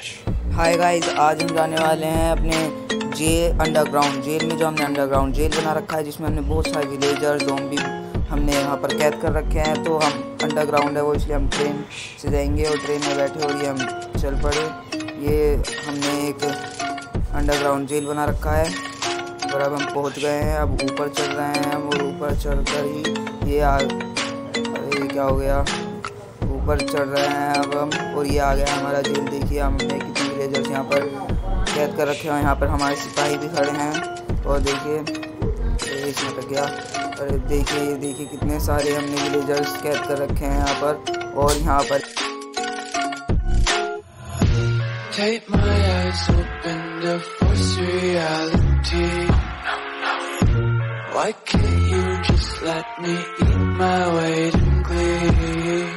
Hi guys, आज हम जाने वाले हैं अपने अंडरग्राउंड जेल में। जो हमने अंडरग्राउंड जेल बना रखा है, जिसमें हमने बहुत सारे विलेजर ज़ॉम्बी हमने यहाँ पर कैद कर रखे हैं। तो हम अंडरग्राउंड है वो, इसलिए हम ट्रेन से जाएंगे और ट्रेन में बैठे और ये हम चल पड़े। ये हमने एक अंडरग्राउंड जेल बना रखा है और अब हम पहुँच गए हैं। अब ऊपर चल रहे हैं हम और ऊपर चल कर ही ये अरे क्या हो गया, ऊपर चढ़ रहे हैं अब हम और ये आ गया हमारा जेल। देखिए हमने कितने विलेजर्स यहाँ पर कैद कर रखे हैं। यहाँ पर हमारे सिपाही भी खड़े हैं और देखिए इसमें लग गया। अरे देखिए कितने सारे हमने विलेजर्स कैद कर रखे हैं यहाँ पर। और यहाँ पर Take my eyes open to force reality. Why can't you just let me eat my weight in glee?